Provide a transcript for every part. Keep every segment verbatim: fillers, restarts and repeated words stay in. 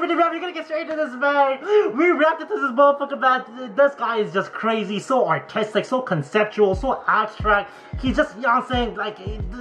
ready, man. We're gonna get straight into this, man. We reacted to this motherfucker, man. This guy is just crazy, so artistic, so conceptual, so abstract. He's just, you know what I'm saying, like,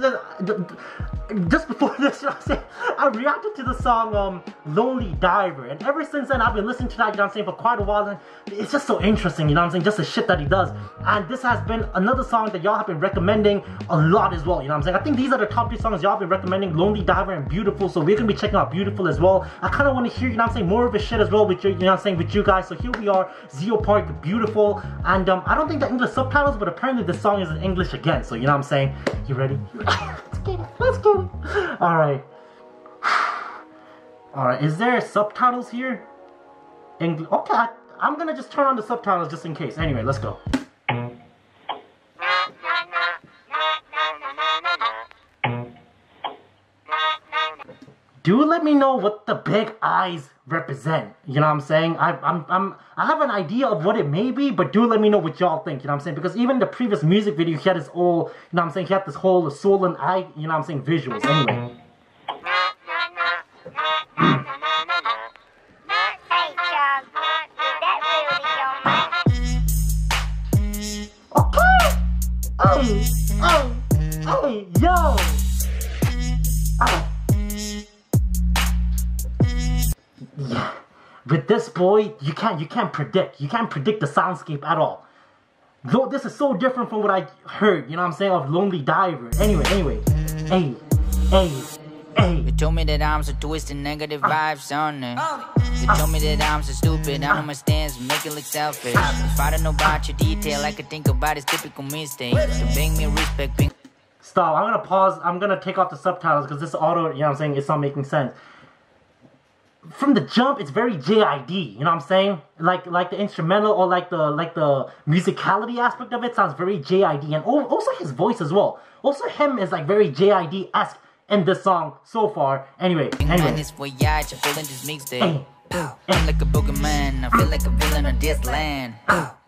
just before this, you know what I'm saying, I reacted to the song, um, Lonely Diver. And ever since then, I've been listening to that, you know what I'm saying, for quite a while. And it's just so interesting, you know what I'm saying, just the shit that he does. And this has been another song that y'all have been recommending a lot as well, you know what I'm saying. I think these are the top three songs y'all have been recommending, Lonely Diver and Beautiful. So we're gonna be checking out Beautiful as well. I kind of want to hear, you know what I'm saying, more of his shit as well with you, you know what I'm saying, with you guys. So here we are, Zeo Park, Beautiful. And um, I don't think the English subtitles, but apparently the song is in English again. So you know what I'm saying. You ready? Let's get it. Let's get it. Alright. Alright, is there subtitles here? English. Okay, I, I'm gonna just turn on the subtitles just in case. Anyway, let's go. Do let me know what the big eyes represent. You know what I'm saying? I, I'm, I'm, I have an idea of what it may be, but do let me know what y'all think. You know what I'm saying? Because even the previous music video, he had his whole, you know what I'm saying? He had this whole soul and eye, you know what I'm saying, visuals. Anyway. Okay. Hey, hey, hey, yo. Oh. Yeah, with this boy, you can't you can't predict. You can't predict the soundscape at all. Though this is so different from what I heard, you know what I'm saying, of Lonely Diver. Anyway, anyway. Hey, hey, hey. You told me that I'm so twisted, negative vibes on it. You told me that I'm so stupid, I know my stance, make it look selfish. If I don't know about your detail, I could think about his typical mistake. To bring me respect, bring... Stop, I'm gonna pause, I'm gonna take off the subtitles because this auto, you know what I'm saying, it's not making sense. From the jump, it's very J I D, you know what I'm saying? Like like the instrumental or like the like the musicality aspect of it sounds very J I D, and also his voice as well. Also him is like very J I D-esque in this song so far. Anyway, anyway. This voyage, I pull in this mixtape. I'm like a boogeyman, I feel like a villain on this land.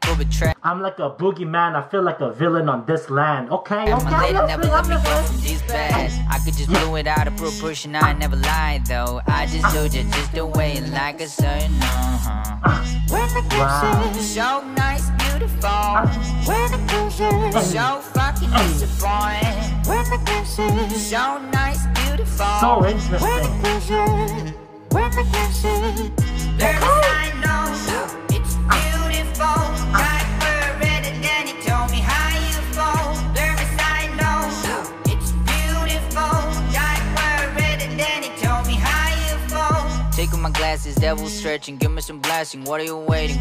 I'm like a boogeyman, I feel like a villain on this land. Okay, okay. My lady never let me go from this bad. I could just blow it out of proportion, I never lied though. I just do it just the way, like a certain uh-huh. When the wow. is so nice, beautiful. When the cruise is so fucking disappointing. When the cruise is so nice, beautiful. So interesting. When the cruise is, when the cruise is, there is I know it's beautiful. Like we're ready, then he told me how you fall. There is I know it's beautiful. Like we're ready, then he told me how you fall. Take off my glasses, devil stretching, give me some blasting. What are you waiting?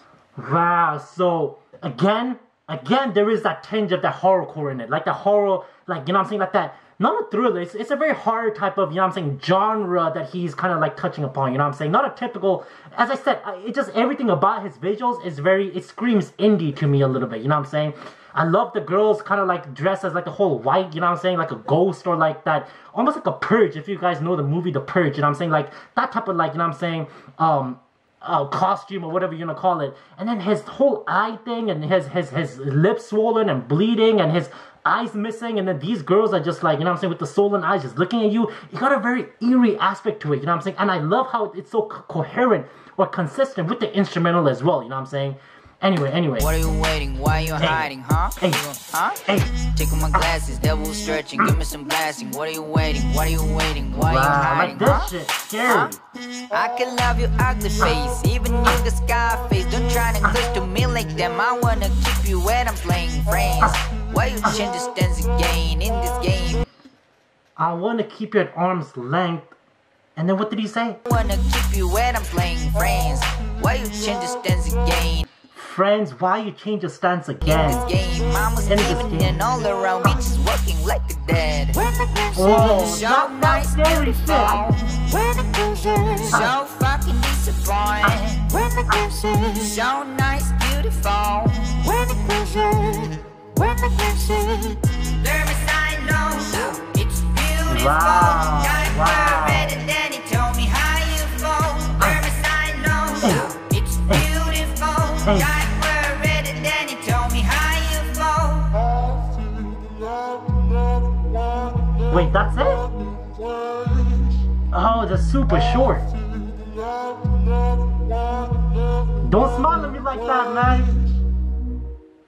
Wow, so again, again, there is that tinge of the horrorcore in it. Like the horror, like, you know what I'm saying, like that. Not a thriller, it's, it's a very horror type of, you know what I'm saying, genre that he's kind of like touching upon, you know what I'm saying? Not a typical, as I said, it just, everything about his visuals is very, it screams indie to me a little bit, you know what I'm saying? I love the girls kind of like dressed as like the whole white, you know what I'm saying, like a ghost or like that, almost like a Purge, if you guys know the movie The Purge, you know what I'm saying? Like that type of like, you know what I'm saying, um... Uh, costume or whatever you're gonna call it, and then his whole eye thing, and his his his lips swollen and bleeding, and his eyes missing, and then these girls are just like, you know what I'm saying, with the swollen eyes just looking at you. You got a very eerie aspect to it, you know what I'm saying, and I love how it's so co coherent or consistent with the instrumental as well, you know what I'm saying. Anyway, anyway. What are you waiting? Why are you hey. hiding, huh? Hey. Huh? Hey. Take off my glasses, devil stretching, give me some blasting. What are you waiting? What are you waiting? Why wow, are you hiding, like this huh? shit, scary. Huh? I can love your ugly face, even you got scar face. Don't try to close to me like them. I wanna keep you when I'm playing friends. Why you change the stance again in this game? I wanna keep you at arm's length. And then what did he say? I wanna keep you when I'm playing friends. Why you change the stance again? Friends, why you change your stance again? In this game, mama's living and all around me just working like a dead. Whoa, so not, nice, not scary shit. When the cruise is so fucking disappointing. When the cruise is so nice, beautiful. When the cruise is, when the cruise is, there is I know it's beautiful. Wow, like wow. Red, and then he told me how you fall. There is I know it's beautiful. Hey. Like wait, that's it? Oh, that's super short. Don't smile at me like that, man.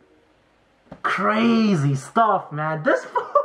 Crazy stuff, man. This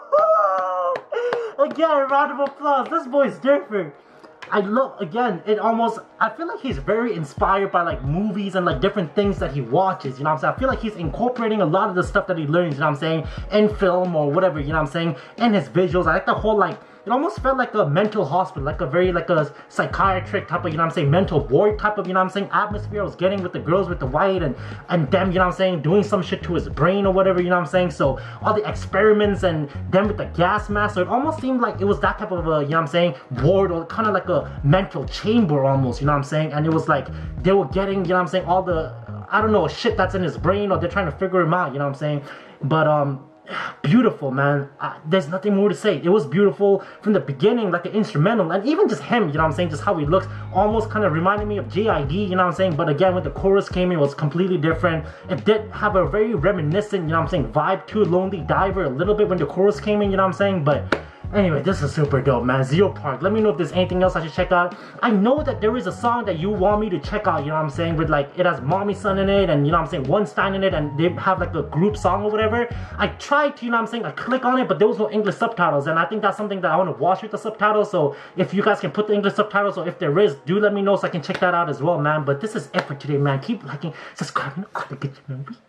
again, round of applause. This boy's different. I love, again, it almost, I feel like he's very inspired by like movies and like different things that he watches, you know what I'm saying? I feel like he's incorporating a lot of the stuff that he learns, you know what I'm saying, in film or whatever, you know what I'm saying, in his visuals. I like the whole like, it almost felt like a mental hospital, like a very like a psychiatric type of, you know what I'm saying, mental ward type of, you know what I'm saying, atmosphere I was getting with the girls with the white and, and them, you know what I'm saying, doing some shit to his brain or whatever, you know what I'm saying, so all the experiments and them with the gas mask, so it almost seemed like it was that type of a, you know what I'm saying, ward or kind of like a mental chamber almost, you know what I'm saying, and it was like, they were getting, you know what I'm saying, all the, I don't know, shit that's in his brain or they're trying to figure him out, you know what I'm saying, but, um, beautiful, man. Uh, there's nothing more to say. It was beautiful from the beginning, like an instrumental, and even just him, you know what I'm saying, just how he looks, almost kind of reminded me of J I D, you know what I'm saying, but again, when the chorus came in, it was completely different. It did have a very reminiscent, you know what I'm saying, vibe to Lonely Diver a little bit when the chorus came in, you know what I'm saying, but anyway, this is super dope, man. Zero Park. Let me know if there's anything else I should check out. I know that there is a song that you want me to check out, you know what I'm saying, with like, it has Mommy Son in it, and you know what I'm saying, One Stein in it, and they have like a group song or whatever. I tried to, you know what I'm saying, I click on it, but there was no English subtitles, and I think that's something that I want to watch with the subtitles, so if you guys can put the English subtitles, or if there is, do let me know so I can check that out as well, man. But this is it for today, man. Keep liking, subscribing, all the good memories.